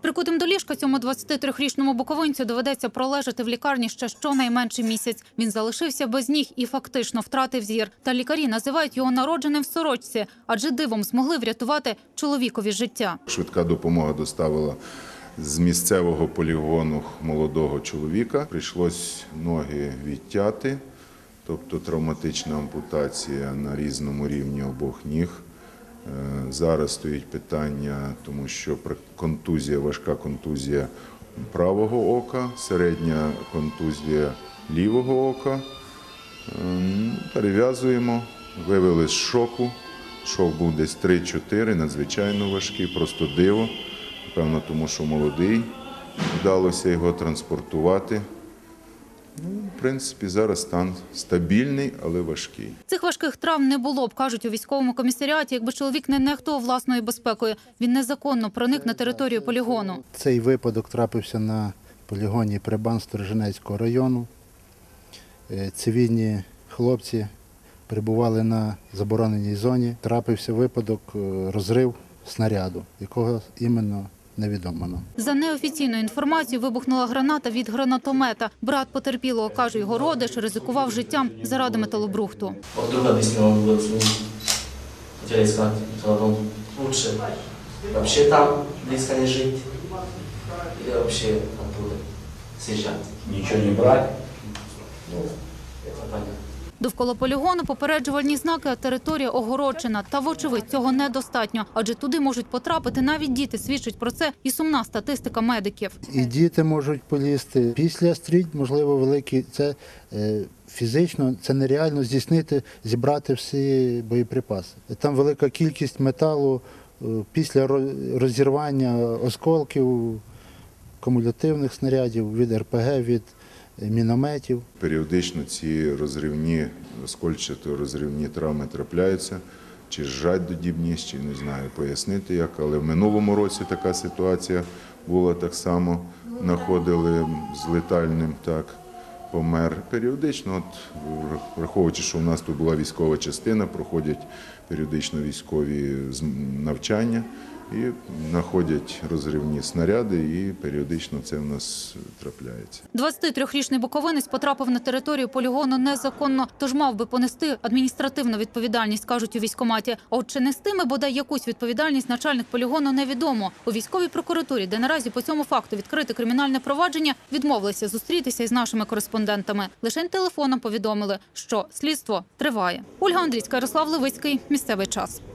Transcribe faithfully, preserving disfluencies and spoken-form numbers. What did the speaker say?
Прикутим до ліжка цьому двадцятитрирічному буковинцю доведеться пролежати в лікарні ще щонайменше місяць. Він залишився без ніг і фактично втратив зір. Та лікарі називають його народженим в сорочці, адже дивом змогли врятувати чоловікові життя. Швидка допомога доставила з місцевого полігону молодого чоловіка. Прийшлось ноги відтяти, тобто травматична ампутація на різному рівні обох ніг. Зараз стоїть питання, тому що контузія, важка контузія правого ока, середня контузія лівого ока. Перев'язуємо, вивели з шоку. Шок був десь три-чотири, надзвичайно важкий, просто диво. Певно, тому що молодий, вдалося його транспортувати. Ну, в принципі, зараз стан стабільний, але важкий. Цих важких травм не було б, кажуть у військовому комісаріаті, якби чоловік не нехтував власною безпекою. Він незаконно проник на територію полігону. Цей випадок трапився на полігоні Прибан Сторожинецького району. Цивільні хлопці перебували на забороненій зоні. Трапився випадок розрив снаряду, якого іменно невідомо нам. За неофіційною інформацією, вибухнула граната від гранатомета. Брат потерпілого, каже його родич, ризикував життям заради металобрухту. Подруга объяснила, было с ним. Хотели искать металлолом. Лучше вообще там близко не жить. Или вообще оттуда съезжать. Ничего не брать? Ну, это понятно. Довкола полігону попереджувальні знаки, а територія огороджена. Та, вочевидь, цього недостатньо, адже туди можуть потрапити навіть діти, свідчить про це і сумна статистика медиків. І діти можуть полізти. Після стрільб, можливо, великі, це е, фізично, це нереально здійснити, зібрати всі боєприпаси. Там велика кількість металу е, після розірвання осколків, кумулятивних снарядів, від ер пе ге, від мінометів. Періодично ці розривні, оскольчато-розривні травми трапляються, чи жадодібні, чи не знаю пояснити як, але в минулому році така ситуація була так само, знаходили з летальним, так, помер. Періодично, от, враховуючи, що у нас тут була військова частина, проходять періодично військові навчання, і знаходять розривні снаряди, і періодично це в нас трапляється. двадцятитрирічний буковинець потрапив на територію полігону незаконно, тож мав би понести адміністративну відповідальність, кажуть у військкоматі. А от чи нестиме бодай якусь відповідальність начальник полігону, невідомо. У військовій прокуратурі, де наразі по цьому факту відкрите кримінальне провадження, відмовилися зустрітися із нашими кореспондентами. Лише телефоном повідомили, що слідство триває. Ольга Андрійська, Ярослав Левицький. Місцевий час.